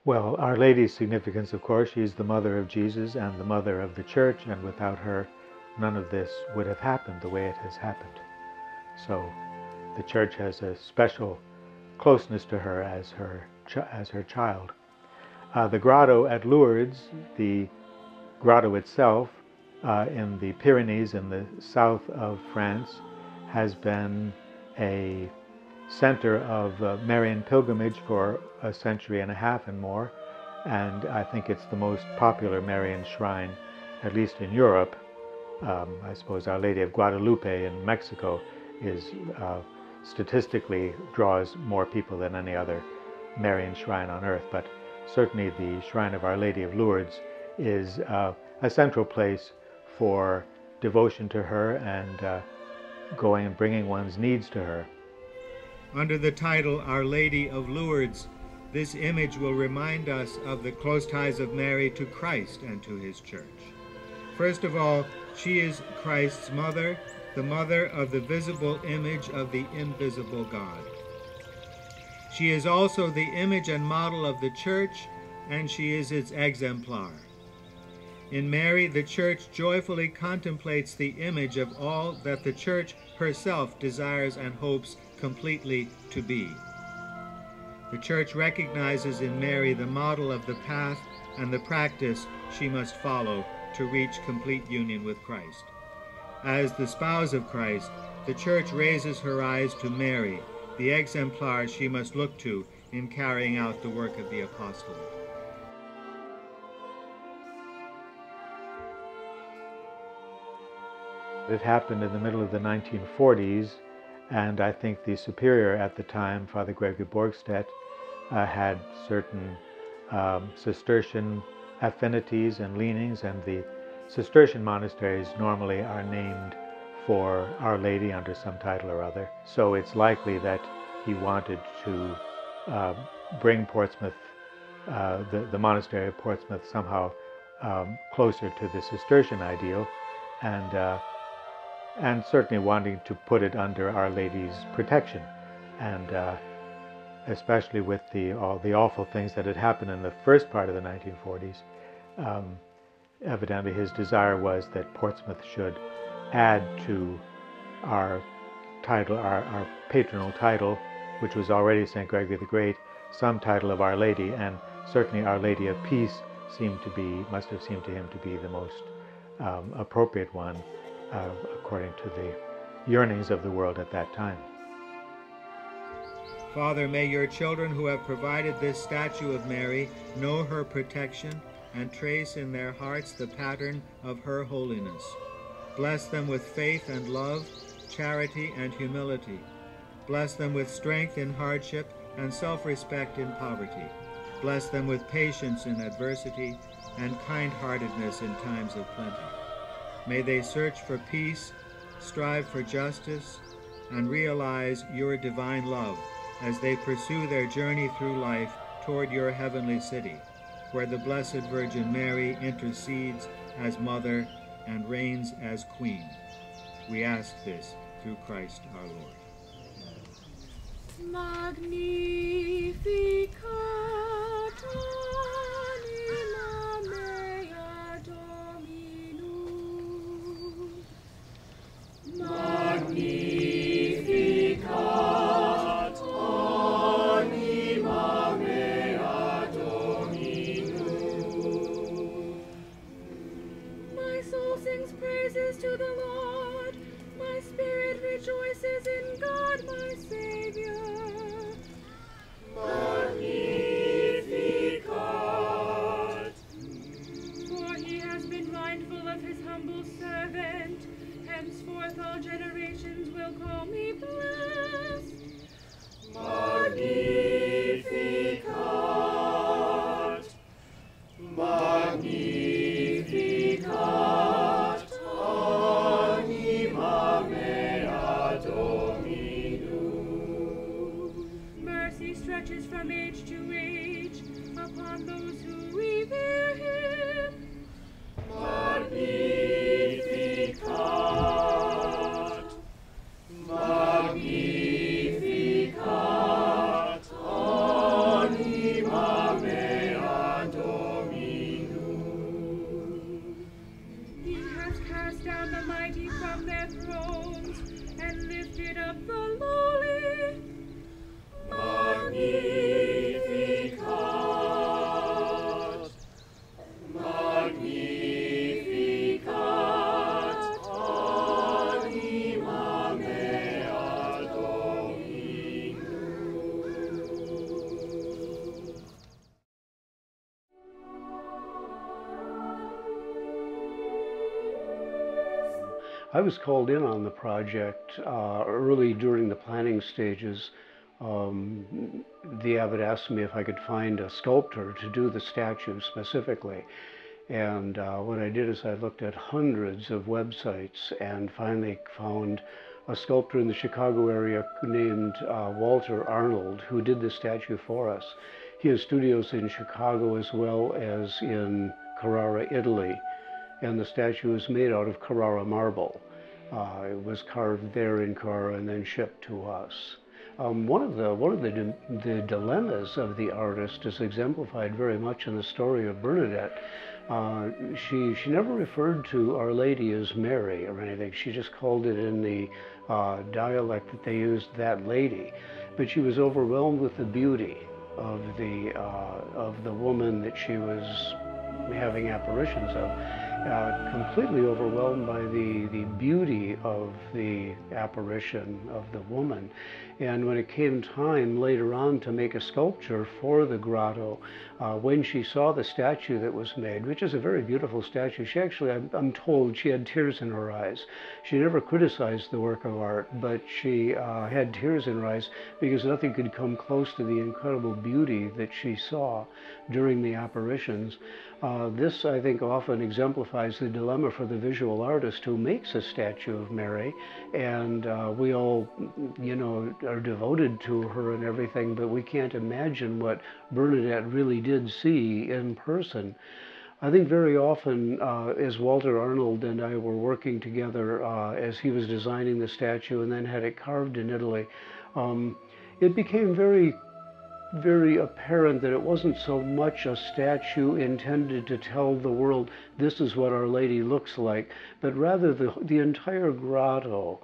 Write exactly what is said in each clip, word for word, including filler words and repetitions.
Well, Our Lady's significance, of course, she's the mother of Jesus and the mother of the Church, and without her, none of this would have happened the way it has happened. So the Church has a special closeness to her as her, as her child. Uh, the grotto at Lourdes, the grotto itself uh, in the Pyrenees in the south of France, has been a center of uh, Marian pilgrimage for a century and a half and more, and I think it's the most popular Marian shrine, at least in Europe. Um, I suppose Our Lady of Guadalupe in Mexico is uh, statistically draws more people than any other Marian shrine on earth, but certainly the shrine of Our Lady of Lourdes is uh, a central place for devotion to her and uh, going and bringing one's needs to her. Under the title Our Lady of Lourdes, this image will remind us of the close ties of Mary to Christ and to his Church. First of all, she is Christ's mother, the mother of the visible image of the invisible God. She is also the image and model of the Church, and she is its exemplar. In Mary, the Church joyfully contemplates the image of all that the Church herself desires and hopes completely to be. The Church recognizes in Mary the model of the path and the practice she must follow to reach complete union with Christ. As the spouse of Christ, the Church raises her eyes to Mary, the exemplar she must look to in carrying out the work of the apostolate. It happened in the middle of the nineteen forties, and I think the superior at the time, Father Gregory Borgstedt, uh, had certain um, Cistercian affinities and leanings, and the Cistercian monasteries normally are named for Our Lady under some title or other. So it's likely that he wanted to uh, bring Portsmouth, uh, the, the monastery of Portsmouth, somehow um, closer to the Cistercian ideal, and uh, and certainly wanting to put it under Our Lady's protection. And uh, especially with the, all the awful things that had happened in the first part of the nineteen forties, um, evidently his desire was that Portsmouth should add to our title, our, our patronal title, which was already Saint Gregory the Great, some title of Our Lady, and certainly Our Lady of Peace seemed to be, must have seemed to him to be the most um, appropriate one, Uh, according to the yearnings of the world at that time. Father, may your children who have provided this statue of Mary know her protection and trace in their hearts the pattern of her holiness. Bless them with faith and love, charity and humility. Bless them with strength in hardship and self-respect in poverty. Bless them with patience in adversity and kind-heartedness in times of plenty. May they search for peace, strive for justice, and realize your divine love as they pursue their journey through life toward your heavenly city, where the Blessed Virgin Mary intercedes as Mother and reigns as Queen. We ask this through Christ our Lord. Magnificat Magnificat anima mea Dominum. My soul sings praises to the Lord. My spirit rejoices in God my Savior. Magnificat I was called in on the project uh, early during the planning stages. Um, the abbot asked me if I could find a sculptor to do the statue specifically. And uh, what I did is I looked at hundreds of websites and finally found a sculptor in the Chicago area named uh, Walter Arnold, who did the statue for us. He has studios in Chicago as well as in Carrara, Italy. And the statue is made out of Carrara marble. Uh, it was carved there in Carrara and then shipped to us. Um, one of the one of the, the dilemmas of the artist is exemplified very much in the story of Bernadette. Uh, she she never referred to Our Lady as Mary or anything. She just called it in the uh, dialect that they used, that lady. But she was overwhelmed with the beauty of the uh, of the woman that she was having apparitions of. Uh, completely overwhelmed by the, the beauty of the apparition of the woman. And when it came time later on to make a sculpture for the grotto, uh, when she saw the statue that was made, which is a very beautiful statue, she actually, I'm, I'm told, she had tears in her eyes. She never criticized the work of art, but she uh, had tears in her eyes because nothing could come close to the incredible beauty that she saw during the apparitions. Uh, this, I think, often exemplifies the dilemma for the visual artist who makes a statue of Mary, and uh, we all, you know, are devoted to her and everything, but we can't imagine what Bernadette really did see in person. I think very often, uh, as Walter Arnold and I were working together uh, as he was designing the statue and then had it carved in Italy, um, it became very very apparent that it wasn't so much a statue intended to tell the world this is what Our Lady looks like, but rather the, the entire grotto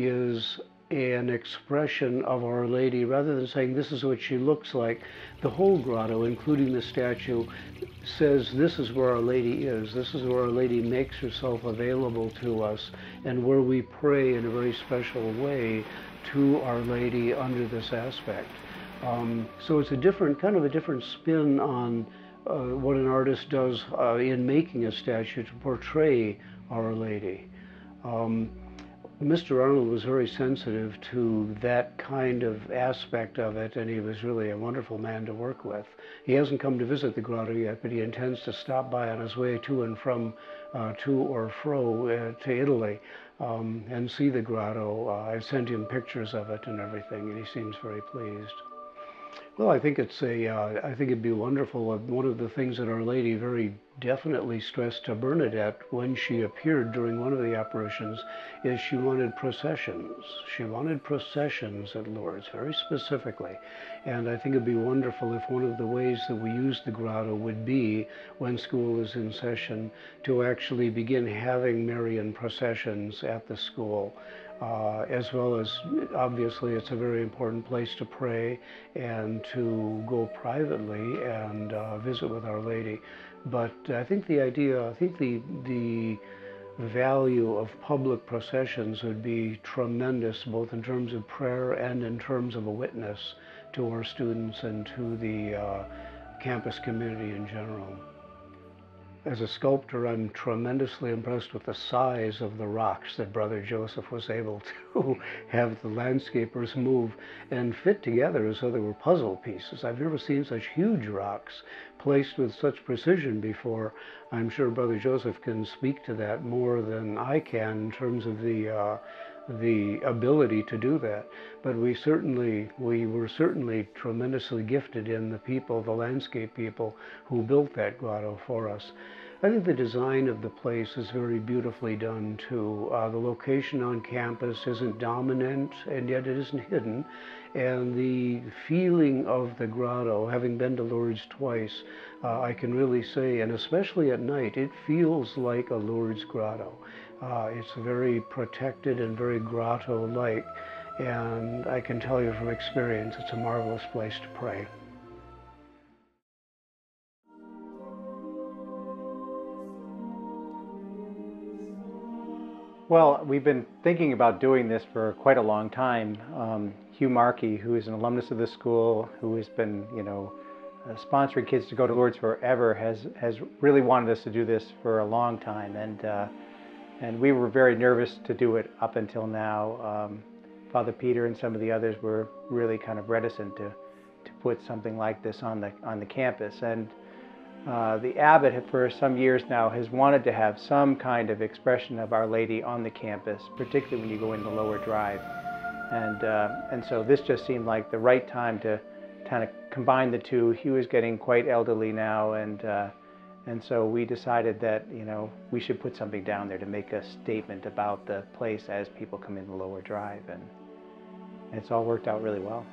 is an expression of Our Lady. Rather than saying this is what she looks like, the whole grotto, including the statue, says this is where Our Lady is. This is where Our Lady makes herself available to us, and where we pray in a very special way to Our Lady under this aspect. Um, so it's a different, kind of a different spin on uh, what an artist does uh, in making a statue to portray Our Lady. Um, Mister Arnold was very sensitive to that kind of aspect of it, and he was really a wonderful man to work with. He hasn't come to visit the grotto yet, but he intends to stop by on his way to and from, uh, to or fro uh, to Italy um, and see the grotto. Uh, I've sent him pictures of it and everything, and he seems very pleased. Well, I think it's a, uh, I think it'd be wonderful. Uh, one of the things that Our Lady very definitely stressed to Bernadette when she appeared during one of the apparitions is she wanted processions. She wanted processions at Lourdes, very specifically. And I think it'd be wonderful if one of the ways that we use the grotto would be, when school is in session, to actually begin having Marian processions at the school. Uh, as well as, obviously, it's a very important place to pray and to go privately and uh, visit with Our Lady. But I think the idea, I think the, the value of public processions would be tremendous, both in terms of prayer and in terms of a witness to our students and to the uh, campus community in general. As a sculptor, I'm tremendously impressed with the size of the rocks that Brother Joseph was able to have the landscapers move and fit together as though they were puzzle pieces. I've never seen such huge rocks placed with such precision before. I'm sure Brother Joseph can speak to that more than I can in terms of the uh, the ability to do that. But we certainly, we were certainly tremendously gifted in the people, the landscape people who built that grotto for us. I think the design of the place is very beautifully done too. Uh, the location on campus isn't dominant, and yet it isn't hidden. And the feeling of the grotto, having been to Lourdes twice, uh, I can really say, and especially at night, it feels like a Lourdes grotto. Uh, it's very protected and very grotto-like, and I can tell you from experience, it's a marvelous place to pray. Well, we've been thinking about doing this for quite a long time. Um, Hugh Markey, who is an alumnus of the school, who has been, you know, uh, sponsoring kids to go to Lourdes forever, has has really wanted us to do this for a long time. And uh, And we were very nervous to do it up until now. Um, Father Peter and some of the others were really kind of reticent to, to put something like this on the, on the campus. And uh, the abbot for some years now has wanted to have some kind of expression of Our Lady on the campus, particularly when you go into Lower Drive. And, uh, and so this just seemed like the right time to kind of combine the two. He was getting quite elderly now, and uh, and so we decided that, you know, we should put something down there to make a statement about the place as people come in the Lower Drive, and it's all worked out really well.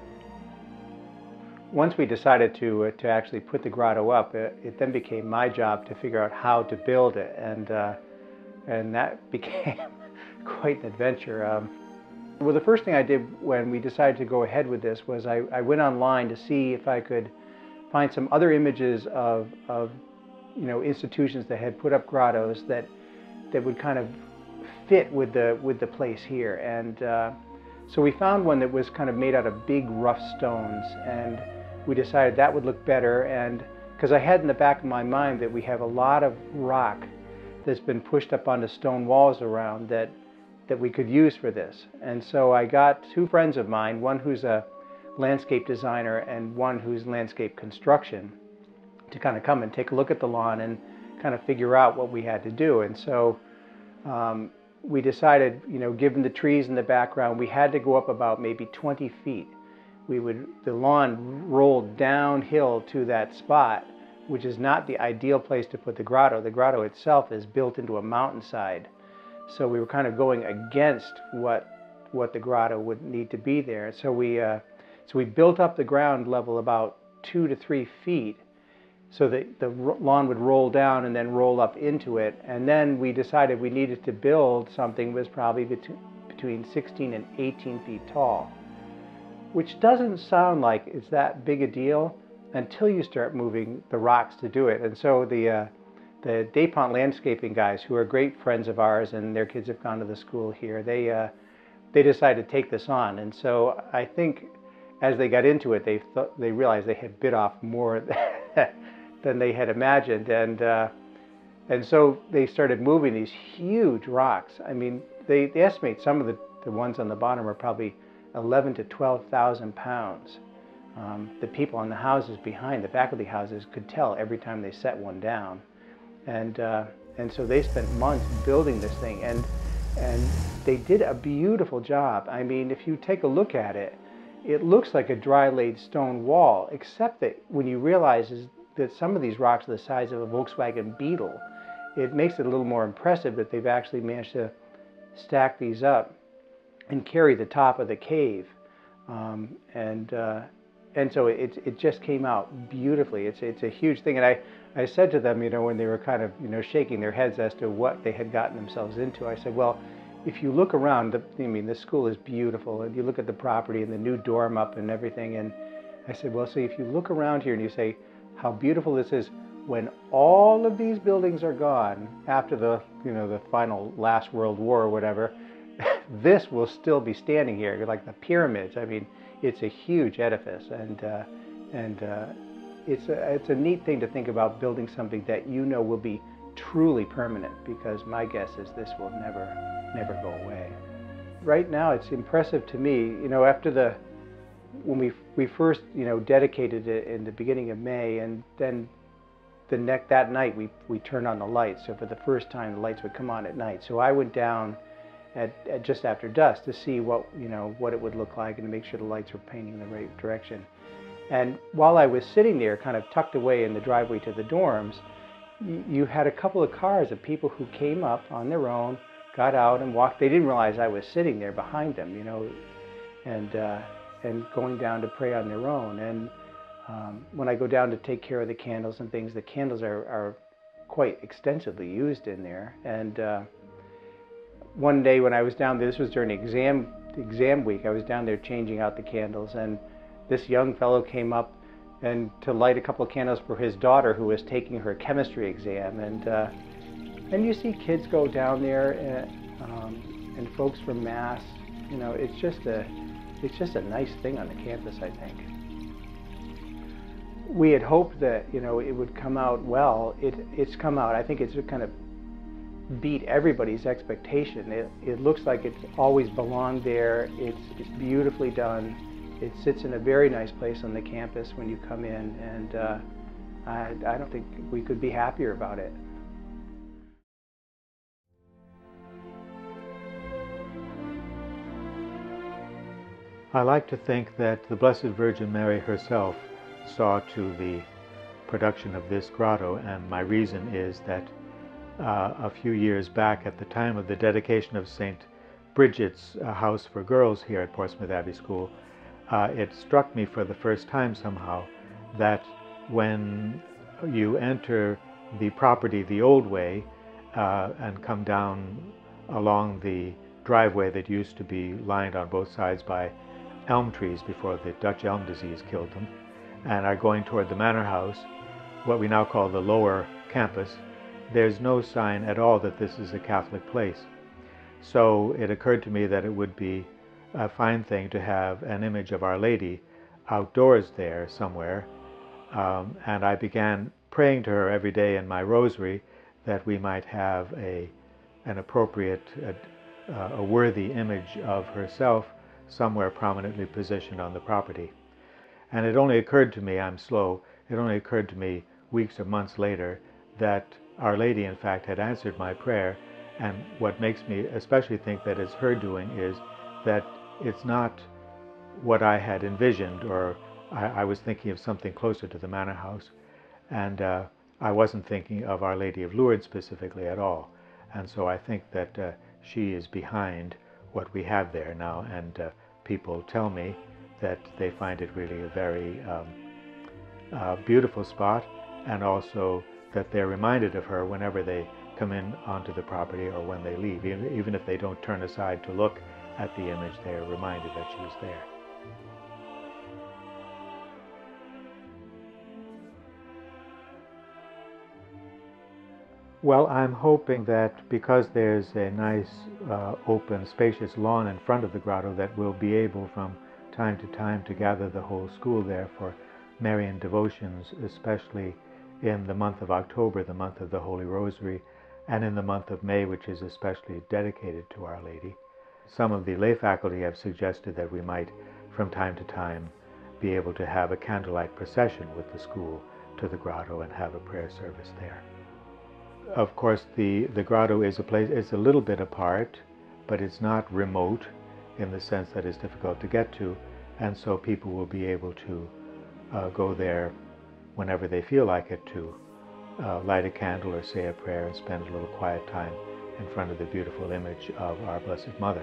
Once we decided to uh, to actually put the grotto up, it, it then became my job to figure out how to build it, and uh, and that became quite an adventure. Um, well, the first thing I did when we decided to go ahead with this was I, I went online to see if I could find some other images of, of you know, institutions that had put up grottos that that would kind of fit with the with the place here. And uh, so we found one that was kind of made out of big rough stones, and we decided that would look better. And because I had in the back of my mind that we have a lot of rock that's been pushed up onto stone walls around that that we could use for this. And so I got two friends of mine, one who's a landscape designer and one who's landscape construction, to kind of come and take a look at the lawn and kind of figure out what we had to do. And so um, we decided, you know, given the trees in the background, we had to go up about maybe twenty feet. We would, the lawn rolled downhill to that spot, which is not the ideal place to put the grotto. The grotto itself is built into a mountainside. So we were kind of going against what what the grotto would need to be there. So we uh, so we built up the ground level about two to three feet, so that the lawn would roll down and then roll up into it. And then we decided we needed to build something that was probably between between sixteen and eighteen feet tall, which doesn't sound like it's that big a deal until you start moving the rocks to do it. And so the uh, The DuPont landscaping guys, who are great friends of ours, and their kids have gone to the school here, they uh, they decided to take this on. And so I think as they got into it, they thought, they realized they had bit off more than they had imagined, and uh, and so they started moving these huge rocks. I mean, they, they estimate some of the, the ones on the bottom are probably eleven to twelve thousand pounds. Um, the people on the houses behind, the back of the houses, could tell every time they set one down. And uh, and so they spent months building this thing, and and they did a beautiful job. I mean, if you take a look at it, it looks like a dry laid stone wall, except that when you realize is that some of these rocks are the size of a Volkswagen Beetle, it makes it a little more impressive that they've actually managed to stack these up and carry the top of the cave. Um, and uh, and so it it just came out beautifully. It's it's a huge thing, and I. I said to them, you know, when they were kind of, you know, shaking their heads as to what they had gotten themselves into, I said, well, if you look around, the, I mean, this school is beautiful, and you look at the property and the new dorm up and everything, and I said, well, so if you look around here and you say how beautiful this is, when all of these buildings are gone after the, you know, the final last World War or whatever, this will still be standing here, like the pyramids. I mean, it's a huge edifice, and uh, and uh, It's a, it's a neat thing to think about building something that you know will be truly permanent, because my guess is this will never, never go away. Right now it's impressive to me, you know, after the, when we, we first, you know, dedicated it in the beginning of May, and then the next, that night we, we turned on the lights. So for the first time the lights would come on at night. So I went down at, at just after dusk to see what, you know, what it would look like and to make sure the lights were painting in the right direction. And while I was sitting there kind of tucked away in the driveway to the dorms, you had a couple of cars of people who came up on their own, got out and walked. They didn't realize I was sitting there behind them, you know, and uh, and going down to pray on their own. And um, when I go down to take care of the candles and things, the candles are, are quite extensively used in there. And uh, one day when I was down there, this was during exam exam week, I was down there changing out the candles, and this young fellow came up and to light a couple of candles for his daughter who was taking her chemistry exam. And uh, and you see kids go down there, and, um, and folks from Mass. You know, it's just a it's just a nice thing on the campus, I think. We had hoped that, you know, it would come out well. It it's come out. I think it's kind of beat everybody's expectation. It, it looks like it's always belonged there. It's, it's beautifully done. It sits in a very nice place on the campus when you come in, and uh, I, I don't think we could be happier about it. I like to think that the Blessed Virgin Mary herself saw to the production of this grotto, and my reason is that uh, a few years back, at the time of the dedication of Saint Bridget's uh, house for girls here at Portsmouth Abbey School, uh, it struck me for the first time somehow that when you enter the property the old way uh, and come down along the driveway that used to be lined on both sides by elm trees before the Dutch elm disease killed them, and are going toward the manor house, what we now call the lower campus, there's no sign at all that this is a Catholic place. So it occurred to me that it would be a fine thing to have an image of Our Lady outdoors there somewhere, um, and I began praying to her every day in my rosary that we might have a an appropriate, uh, a worthy image of herself somewhere prominently positioned on the property. And it only occurred to me, I'm slow, it only occurred to me weeks or months later that Our Lady in fact had answered my prayer, and what makes me especially think that it's her doing is that it's not what I had envisioned, or I, I was thinking of something closer to the manor house, and uh, I wasn't thinking of Our Lady of Lourdes specifically at all. And so I think that uh, she is behind what we have there now, and uh, people tell me that they find it really a very um, uh, beautiful spot, and also that they're reminded of her whenever they come in onto the property or when they leave. Even, even if they don't turn aside to look at the image, they are reminded that she's there. Well, I'm hoping that because there's a nice, uh, open, spacious lawn in front of the grotto, that we'll be able from time to time to gather the whole school there for Marian devotions, especially in the month of October, the month of the Holy Rosary, and in the month of May, which is especially dedicated to Our Lady. Some of the lay faculty have suggested that we might, from time to time, be able to have a candlelight procession with the school to the grotto and have a prayer service there. Of course, the, the grotto is a place, it's a little bit apart, but it's not remote in the sense that it's difficult to get to, and so people will be able to uh, go there whenever they feel like it to uh, light a candle or say a prayer and spend a little quiet time in front of the beautiful image of our Blessed Mother.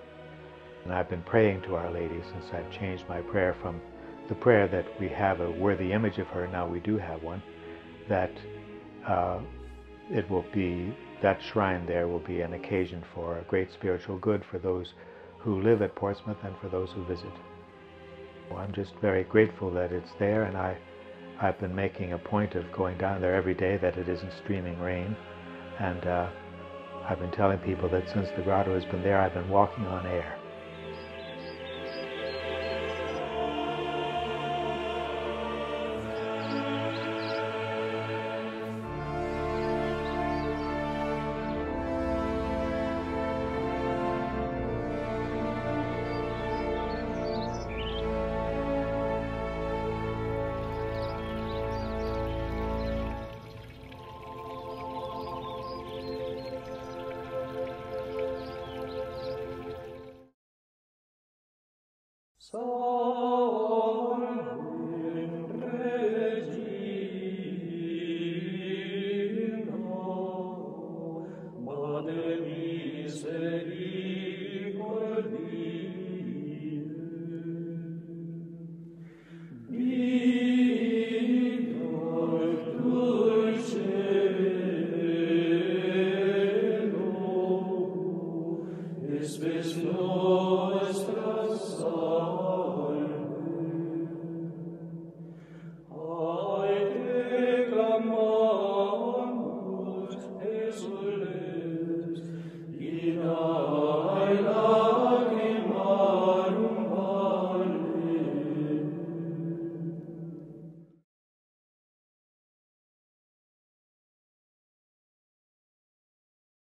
And I've been praying to Our Lady since I've changed my prayer from the prayer that we have a worthy image of her, now we do have one, that uh, it will be, that shrine there will be an occasion for a great spiritual good for those who live at Portsmouth and for those who visit. Well, I'm just very grateful that it's there, and I, I've been making a point of going down there every day that it isn't streaming rain, and uh, I've been telling people that since the grotto has been there, I've been walking on air. So